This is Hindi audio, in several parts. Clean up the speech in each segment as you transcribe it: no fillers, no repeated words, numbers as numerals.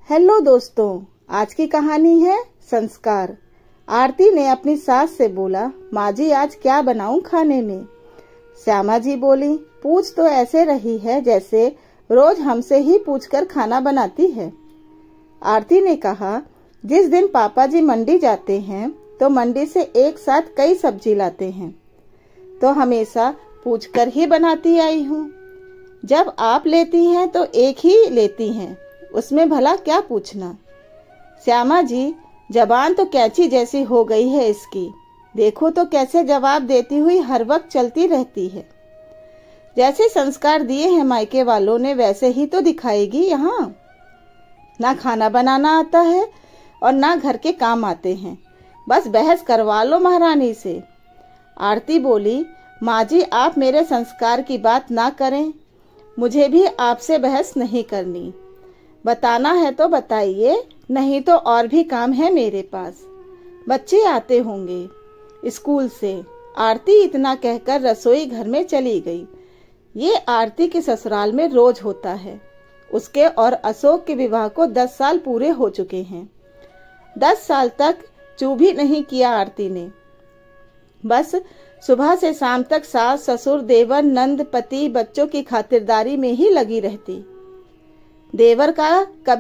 हेलो दोस्तों, आज की कहानी है संस्कार। आरती ने अपनी सास से बोला, माँ जी आज क्या बनाऊं खाने में। श्यामा जी बोली, पूछ तो ऐसे रही है जैसे रोज हमसे ही पूछकर खाना बनाती है। आरती ने कहा, जिस दिन पापा जी मंडी जाते हैं तो मंडी से एक साथ कई सब्जी लाते हैं, तो हमेशा पूछकर ही बनाती आई हूँ। जब आप लेती हैं तो एक ही लेती हैं, उसमें भला क्या पूछना। श्यामा जी, जबान तो कैंची जैसी हो गई है इसकी, देखो तो कैसे जवाब देती हुई हर वक्त चलती रहती है। जैसे संस्कार दिए हैं मायके वालों ने वैसे ही तो दिखाएगी यहाँ। ना खाना बनाना आता है और ना घर के काम आते हैं, बस बहस करवा लो महारानी से। आरती बोली, माँ जी आप मेरे संस्कार की बात ना करें, मुझे भी आपसे बहस नहीं करनी। बताना है तो बताइए, नहीं तो और भी काम है मेरे पास। बच्चे आते होंगे स्कूल से। आरती इतना कहकर रसोई घर में चली गई। ये आरती के ससुराल में रोज होता है। उसके और अशोक के विवाह को 10 साल पूरे हो चुके हैं। 10 साल तक चू भी नहीं किया आरती ने। बस सुबह से शाम तक सास ससुर देवर नंद पति बच्चों की खातिरदारी में ही लगी रहती। देवर का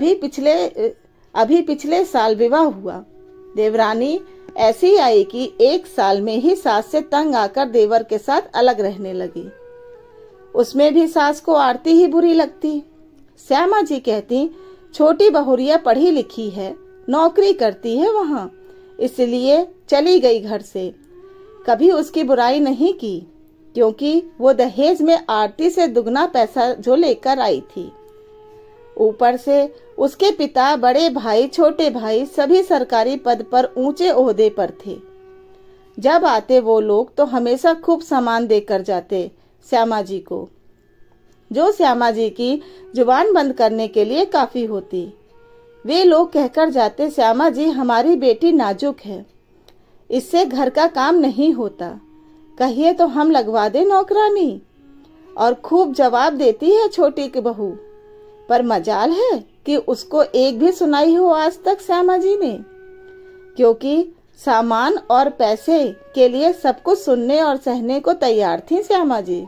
अभी पिछले साल विवाह हुआ। देवरानी ऐसी आई कि 1 साल में ही सास से तंग आकर देवर के साथ अलग रहने लगी। उसमें भी सास को आरती ही बुरी लगती। श्यामा जी कहती, छोटी बहुरिया पढ़ी लिखी है, नौकरी करती है वहाँ, इसलिए चली गई घर से। कभी उसकी बुराई नहीं की, क्योंकि वो दहेज में आरती से दुगना पैसा जो लेकर आई थी। ऊपर से उसके पिता, बड़े भाई, छोटे भाई सभी सरकारी पद पर ऊंचे ओहदे पर थे। जब आते वो लोग तो हमेशा खूब सामान देकर जाते श्यामा जी को, जो श्यामा जी की जुबान बंद करने के लिए काफी होती। वे लोग कहकर जाते, श्यामा जी हमारी बेटी नाजुक है, इससे घर का काम नहीं होता, कहिए तो हम लगवा दे नौकरानी। और खूब जवाब देती है छोटी की बहू, पर मजाल है कि उसको एक भी सुनाई हो आज तक श्यामा जी ने, क्योंकि सामान और पैसे के लिए सब कुछ सुनने और सहने को तैयार थी श्यामा जी।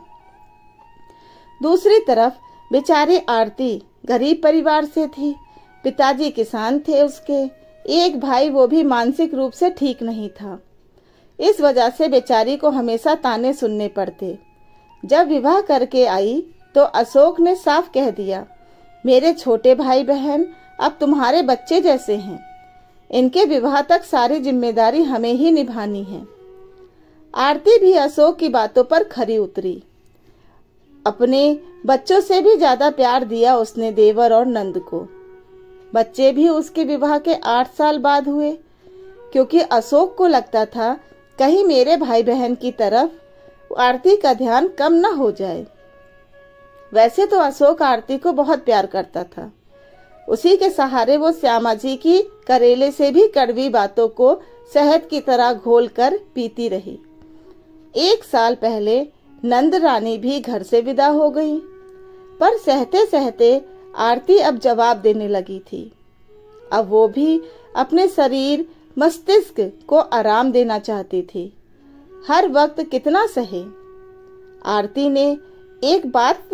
दूसरी तरफ बेचारी आरती गरीब परिवार से थी। पिताजी किसान थे उसके, एक भाई वो भी मानसिक रूप से ठीक नहीं था। इस वजह से बेचारी को हमेशा ताने सुनने पड़ते। जब विवाह करके आई तो अशोक ने साफ कह दिया, मेरे छोटे भाई बहन अब तुम्हारे बच्चे जैसे हैं, इनके विवाह तक सारी जिम्मेदारी हमें ही निभानी है। आरती भी अशोक की बातों पर खरी उतरी। अपने बच्चों से भी ज्यादा प्यार दिया उसने देवर और नंद को। बच्चे भी उसके विवाह के 8 साल बाद हुए, क्योंकि अशोक को लगता था कहीं मेरे भाई बहन की तरफ आरती का ध्यान कम न हो जाए। वैसे तो अशोक आरती को बहुत प्यार करता था। उसी के सहारे वो श्यामा जी की करेले से भी कड़वी बातों को शहद की तरह घोल कर पीती रही। 1 साल पहले नंद रानी भी घर से विदा हो गई, पर सहते सहते आरती अब जवाब देने लगी थी। अब वो भी अपने शरीर मस्तिष्क को आराम देना चाहती थी। हर वक्त कितना सहे। आरती ने एक बात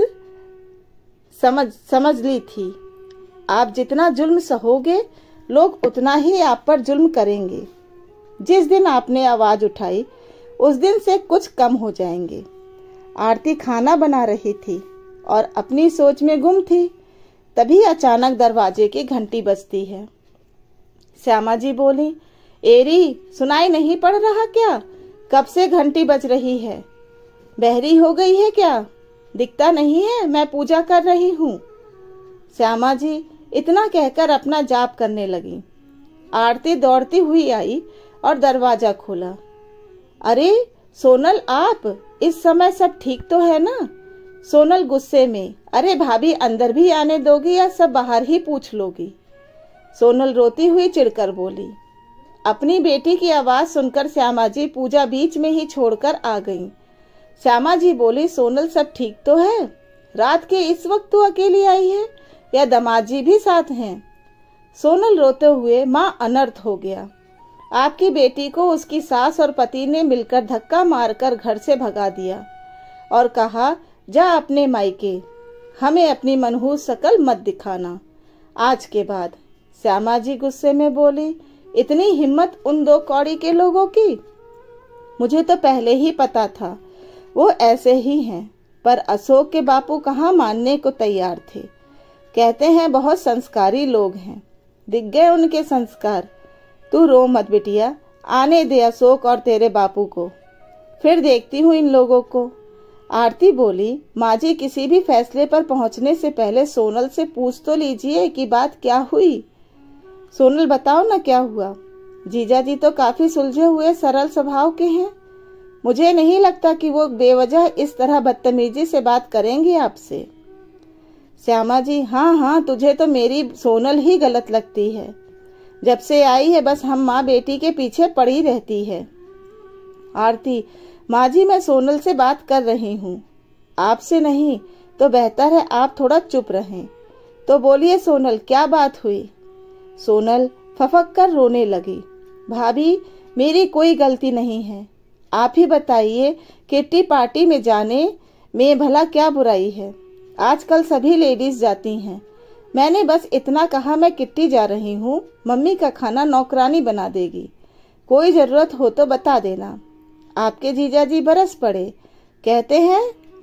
समझ ली थी, आप जितना जुल्म सहोगे लोग उतना ही आप पर जुल्म करेंगे। जिस दिन आपने आवाज उठाई उस दिन से कुछ कम हो जाएंगे। आरती खाना बना रही थी और अपनी सोच में गुम थी। तभी अचानक दरवाजे की घंटी बजती है। श्यामा जी बोली, एरी सुनाई नहीं पड़ रहा क्या? कब से घंटी बज रही है? बहरी हो गई है क्या? दिखता नहीं है मैं पूजा कर रही हूँ। श्यामा जी इतना कहकर अपना जाप करने लगी। आरती दौड़ती हुई आई और दरवाजा खोला। अरे सोनल, आप इस समय सब ठीक तो है ना? सोनल गुस्से में, अरे भाभी अंदर भी आने दोगी या सब बाहर ही पूछ लोगी? सोनल रोती हुई चिढ़कर बोली। अपनी बेटी की आवाज सुनकर श्यामा जी पूजा बीच में ही छोड़कर आ गईं। श्यामा जी बोली, सोनल सब ठीक तो है? रात के इस वक्त तो अकेली आई है या दामाद जी भी साथ हैं? सोनल रोते हुए, माँ अनर्थ हो गया। आपकी बेटी को उसकी सास और पति ने मिलकर धक्का मारकर घर से भगा दिया और कहा, जा अपने मायके, हमें अपनी मनहूस शकल मत दिखाना। आज के बाद श्यामा जी गुस्से में बोली, इतनी हिम्मत उन दो कौड़ी के लोगों की? मुझे तो पहले ही पता था वो ऐसे ही हैं, पर अशोक के बापू कहाँ मानने को तैयार थे। कहते हैं बहुत संस्कारी लोग हैं, दिख गए उनके संस्कार। तू रो मत बिटिया, आने दे अशोक और तेरे बापू को, फिर देखती हूँ इन लोगों को। आरती बोली, माँ जी किसी भी फैसले पर पहुंचने से पहले सोनल से पूछ तो लीजिए कि बात क्या हुई। सोनल बताओ ना क्या हुआ। जीजा जी तो काफी सुलझे हुए सरल स्वभाव के हैं, मुझे नहीं लगता कि वो बेवजह इस तरह बदतमीजी से बात करेंगे आपसे। श्यामा जी, हाँ हाँ, तुझे तो मेरी सोनल ही गलत लगती है। जब से आई है बस हम माँ बेटी के पीछे पड़ी रहती है। आरती, माँ जी मैं सोनल से बात कर रही हूँ, आपसे नहीं। तो बेहतर है आप थोड़ा चुप रहें। तो बोलिए सोनल, क्या बात हुई? सोनल फफक कर रोने लगी। भाभी, मेरी कोई गलती नहीं है, आप ही बताइए किट्टी पार्टी में जाने में भला क्या बुराई है? आजकल सभी लेडीज जाती हैं। मैंने बस इतना कहा मैं किट्टी जा रही हूँ, मम्मी का खाना नौकरानी बना देगी, कोई जरूरत हो तो बता देना। आपके जीजा जी बरस पड़े, कहते हैं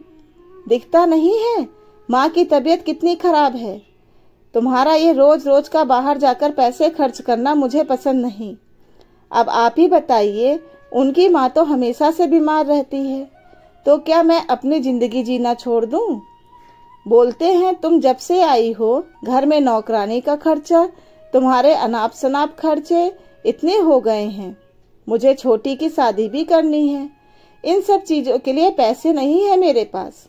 दिखता नहीं है माँ की तबीयत कितनी खराब है। तुम्हारा ये रोज रोज का बाहर जाकर पैसे खर्च करना मुझे पसंद नहीं। अब आप ही बताइए, उनकी माँ तो हमेशा से बीमार रहती है, तो क्या मैं अपनी जिंदगी जीना छोड़ दूं? बोलते हैं तुम जब से आई हो घर में नौकरानी का खर्चा, तुम्हारे अनाप शनाप खर्चे इतने हो गए हैं। मुझे छोटी की शादी भी करनी है, इन सब चीजों के लिए पैसे नहीं है मेरे पास।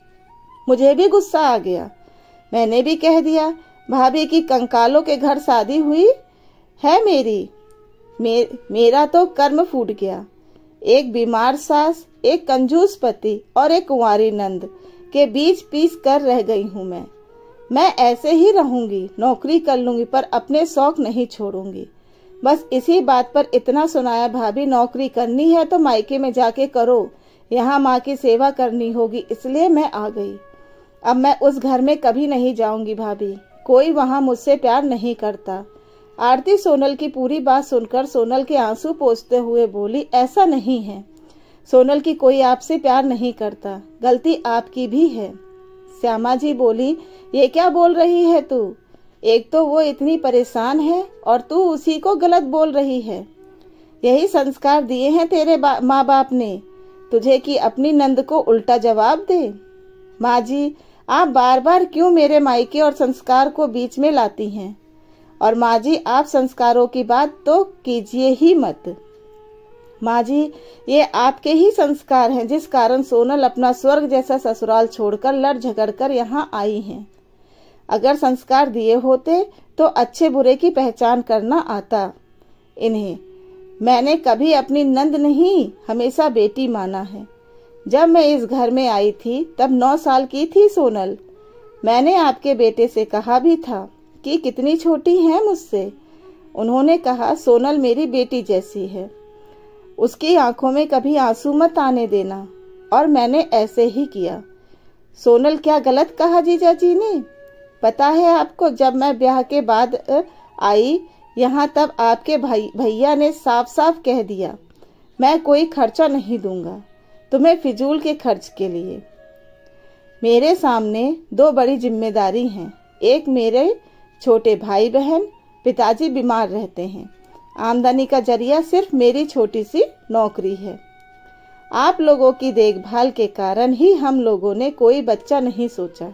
मुझे भी गुस्सा आ गया। मैंने भी कह दिया, भाभी की कंकालों के घर शादी हुई है मेरा तो कर्म फूट गया। एक बीमार सास, एक कंजूस पति और एक कुंवारी नंद के बीच पीस कर रह गई हूँ मैं ऐसे ही रहूंगी, नौकरी कर लूंगी पर अपने शौक नहीं छोड़ूंगी। बस इसी बात पर इतना सुनाया, भाभी नौकरी करनी है तो मायके में जाके करो, यहाँ माँ की सेवा करनी होगी, इसलिए मैं आ गई। अब मैं उस घर में कभी नहीं जाऊंगी भाभी, कोई वहाँ मुझसे प्यार नहीं करता। आरती सोनल की पूरी बात सुनकर सोनल के आंसू पोंछते हुए बोली, ऐसा नहीं है सोनल की कोई आपसे प्यार नहीं करता, गलती आपकी भी है। श्यामा जी बोली, ये क्या बोल रही है तू? एक तो वो इतनी परेशान है और तू उसी को गलत बोल रही है। यही संस्कार दिए हैं तेरे माँ बाप ने तुझे कि अपनी नंद को उल्टा जवाब दे। माँ जी, आप बार बार क्यों मेरे मायके और संस्कार को बीच में लाती हैं? और माँ जी, आप संस्कारों की बात तो कीजिए ही मत। माँ जी, ये आपके ही संस्कार हैं जिस कारण सोनल अपना स्वर्ग जैसा ससुराल छोड़कर लड़ झगड़ कर यहाँ आई हैं। अगर संस्कार दिए होते तो अच्छे बुरे की पहचान करना आता इन्हें। मैंने कभी अपनी नंद नहीं, हमेशा बेटी माना है। जब मैं इस घर में आई थी तब 9 साल की थी सोनल। मैंने आपके बेटे से कहा भी था कि कितनी छोटी है मुझसे। उन्होंने कहा सोनल मेरी बेटी जैसी है, उसकी आंखों में कभी आंसू मत आने देना, और मैंने ऐसे ही किया। सोनल क्या गलत कहा जीजा जी ने? पता है आपको, जब मैं ब्याह के बाद आई यहाँ तब आपके भैया ने साफ साफ कह दिया, मैं कोई खर्चा नहीं दूंगा तुम्हें फिजूल के खर्च के लिए। मेरे सामने 2 बड़ी जिम्मेदारी हैं, एक मेरे छोटे भाई बहन, पिताजी बीमार रहते हैं, आमदनी का जरिया सिर्फ मेरी छोटी सी नौकरी है। आप लोगों की देखभाल के कारण ही हम लोगों ने कोई बच्चा नहीं सोचा,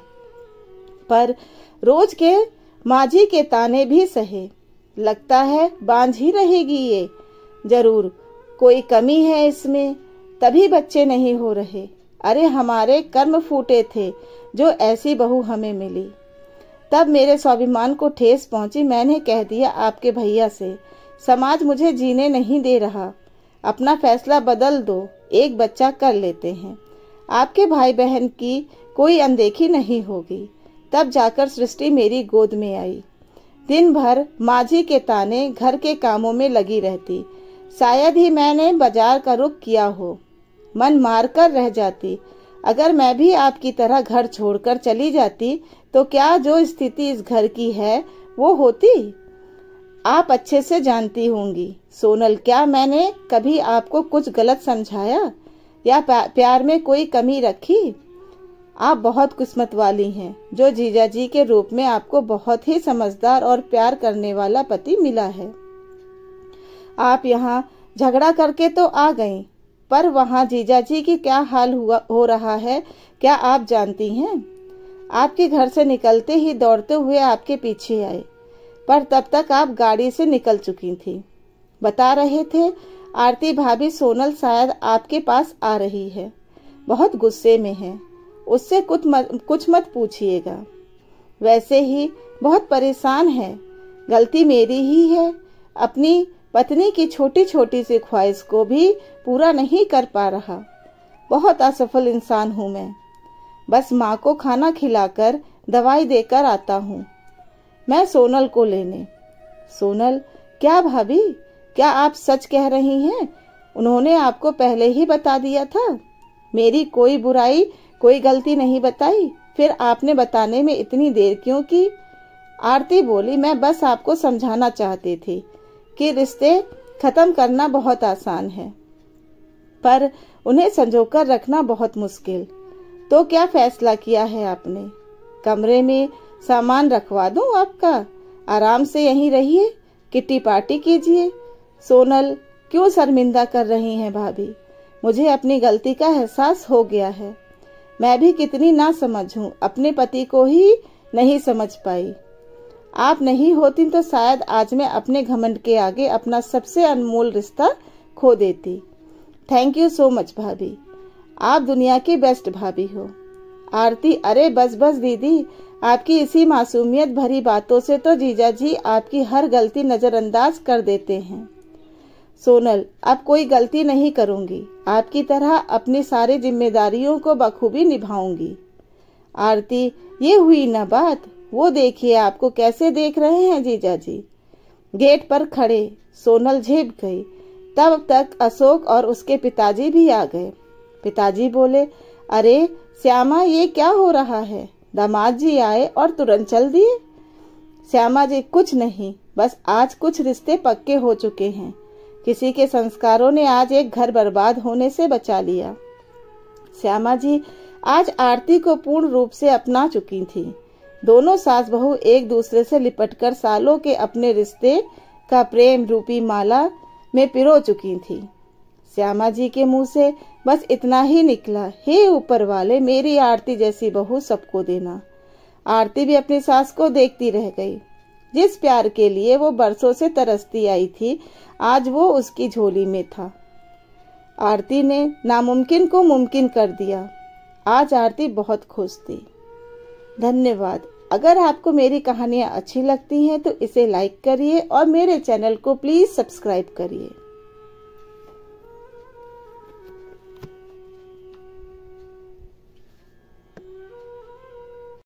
पर रोज के माझी के ताने भी सहे। लगता है बांझ ही रहेगी ये, जरूर कोई कमी है इसमें, तभी बच्चे नहीं हो रहे। अरे हमारे कर्म फूटे थे जो ऐसी बहू हमें मिली। तब मेरे स्वाभिमान को ठेस पहुंची। मैंने कह दिया आपके भैया से, समाज मुझे जीने नहीं दे रहा, अपना फैसला बदल दो, एक बच्चा कर लेते हैं, आपके भाई बहन की कोई अनदेखी नहीं होगी। तब जाकर सृष्टि मेरी गोद में आई। दिन भर माझी के ताने घर के कामों में लगी रहती। शायद ही मैंने बाजार का रुख किया हो। मन मार कर रह जाती। अगर मैं भी आपकी तरह घर छोड़कर चली जाती तो क्या जो स्थिति इस घर की है वो होती? आप अच्छे से जानती होंगी सोनल, क्या मैंने कभी आपको कुछ गलत समझाया या प्यार में कोई कमी रखी? आप बहुत किस्मत वाली हैं जो जीजाजी के रूप में आपको बहुत ही समझदार और प्यार करने वाला पति मिला है। आप यहाँ झगड़ा करके तो आ गईं, पर वहाँ जीजाजी की क्या हाल हो रहा है क्या आप जानती हैं? आपके घर से निकलते ही दौड़ते हुए आपके पीछे आए, पर तब तक आप गाड़ी से निकल चुकी थी। बता रहे थे आरती भाभी सोनल शायद आपके पास आ रही है, बहुत गुस्से में है, उससे कुछ मत पूछिएगा। वैसे ही बहुत परेशान है, गलती मेरी ही है। अपनी पत्नी की छोटी छोटी सी ख्वाहिश को भी पूरा नहीं कर पा रहा। बहुत असफल इंसान हूँ मैं। बस माँ को खाना खिलाकर दवाई देकर आता हूँ मैं सोनल को लेने। सोनल, क्या भाभी, क्या आप सच कह रही हैं? उन्होंने आपको पहले ही बता दिया था? मेरी कोई बुराई, कोई गलती नहीं बताई, फिर आपने बताने में इतनी देर क्यों की? आरती बोली, मैं बस आपको समझाना चाहती थी कि रिश्ते खत्म करना बहुत आसान है, पर उन्हें संजोकर रखना बहुत मुश्किल। तो क्या फैसला किया है आपने? कमरे में सामान रखवा दूं आपका? आराम से यहीं रहिए, किट्टी पार्टी कीजिए। सोनल, क्यों शर्मिंदा कर रही हैं भाभी? मुझे अपनी गलती का एहसास हो गया है। मैं भी कितनी ना समझ हूँ, अपने पति को ही नहीं समझ पाई। आप नहीं होती तो शायद आज मैं अपने घमंड के आगे अपना सबसे अनमोल रिश्ता खो देती। थैंक यू सो मच भाभी, आप दुनिया की बेस्ट भाभी हो। आरती, अरे बस बस दीदी, आपकी इसी मासूमियत भरी बातों से तो जीजाजी आपकी हर गलती नजरअंदाज कर देते हैं। सोनल, अब कोई गलती नहीं करूंगी, आपकी तरह अपनी सारी जिम्मेदारियों को बखूबी निभाऊंगी। आरती, ये हुई ना बात, वो देखिए आपको कैसे देख रहे हैं जीजाजी। गेट पर खड़े सोनल झेप गई। तब तक अशोक और उसके पिताजी भी आ गए। पिताजी बोले, अरे श्यामा, ये क्या हो रहा है? दामाद जी आए और तुरंत चल दिए। श्यामा जी, कुछ नहीं, बस आज कुछ रिश्ते पक्के हो चुके हैं। किसी के संस्कारों ने आज एक घर बर्बाद होने से बचा लिया। श्यामा जी आज आरती को पूर्ण रूप से अपना चुकी थी। दोनों सास बहू एक दूसरे से लिपटकर सालों के अपने रिश्ते का प्रेम रूपी माला में पिरो चुकी थी। श्यामा जी के मुंह से बस इतना ही निकला, हे ऊपर वाले, मेरी आरती जैसी बहू सबको देना। आरती भी अपनी सास को देखती रह गई। जिस प्यार के लिए वो बरसों से तरसती आई थी, आज वो उसकी झोली में था। आरती ने नामुमकिन को मुमकिन कर दिया। आज आरती बहुत खुश थी। धन्यवाद। अगर आपको मेरी कहानियाँ अच्छी लगती हैं तो इसे लाइक करिए और मेरे चैनल को प्लीज सब्सक्राइब करिए।